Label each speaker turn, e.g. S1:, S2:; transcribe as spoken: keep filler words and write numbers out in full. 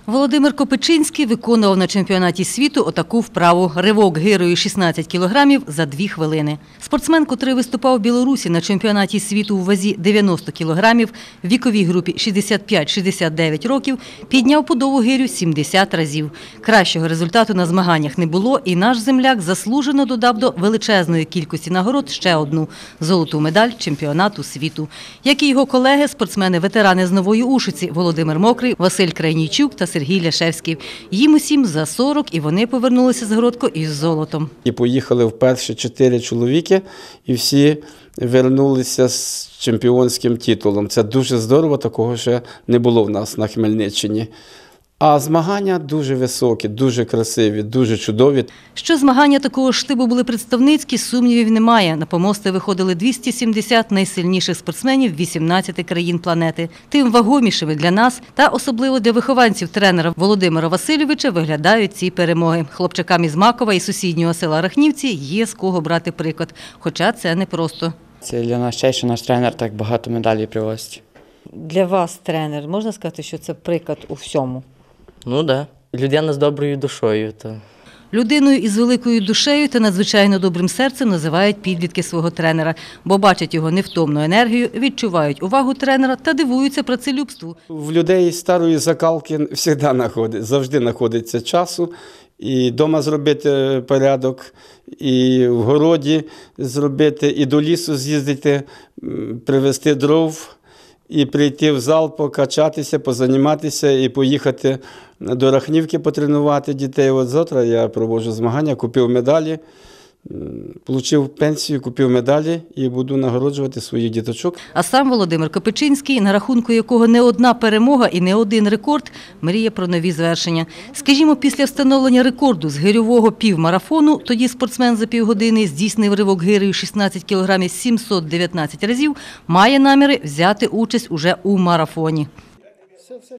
S1: Володимир Копичинський виконував на чемпіонаті світу отаку вправу – ривок гирою шістнадцять кілограмів за дві хвилини. Спортсмен, котрий виступав у Білорусі на чемпіонаті світу у вазі дев'яносто кілограмів, в віковій групі шістдесят п'ять - шістдесят дев'ять років, підняв пудову гирю сімдесят разів. Кращого результату на змаганнях не було, і наш земляк заслужено додав до величезної кількості нагород ще одну – золоту медаль чемпіонату світу. Як і його колеги, спортсмени-ветерани з Нової Ушиці – Володимир Мокрий, Василь Крайнійчук та Сергій Ляшевський. Їм усім за сорок, і вони повернулися з Городко із золотом.
S2: І поїхали вперше чотири чоловіки, і всі повернулися з чемпіонським титулом. Це дуже здорово, такого ще не було в нас на Хмельниччині. А змагання дуже високі, дуже красиві, дуже чудові.
S1: Що змагання такого штибу були представницькі, сумнівів немає. На помости виходили двісті сімдесят найсильніших спортсменів вісімнадцяти країн планети. Тим вагомішими для нас та особливо для вихованців тренера Володимира Васильовича виглядають ці перемоги. Хлопчакам із Макова і сусіднього села Рахнівці є з кого брати приклад. Хоча це непросто.
S3: Це для нас честь, що наш тренер так багато медалей привозить.
S4: Для вас, тренер, можна сказати, що це приклад у всьому?
S5: Ну так. Да. Людина з доброю душою. То...
S1: Людиною із великою душею та надзвичайно добрим серцем називають підлітки свого тренера, бо бачать його невтомну енергію, відчувають увагу тренера та дивуються працелюбству.
S2: В людей старої закалки завжди, завжди знаходиться часу. І вдома зробити порядок, і в городі зробити, і до лісу з'їздити, привезти дров, і прийти в зал, покачатися, позаніматися і поїхати до Рахнівки потренувати дітей. От завтра я проводжу змагання, купив медалі, отримав пенсію, купив медалі і буду нагороджувати своїх діточок.
S1: А сам Володимир Копичинський, на рахунку якого не одна перемога і не один рекорд, мріє про нові звершення. Скажімо, після встановлення рекорду з гирьового півмарафону, тоді спортсмен за півгодини здійснив ривок гирею шістнадцять кілограмів сімсот дев'ятнадцять разів, має наміри взяти участь уже у марафоні.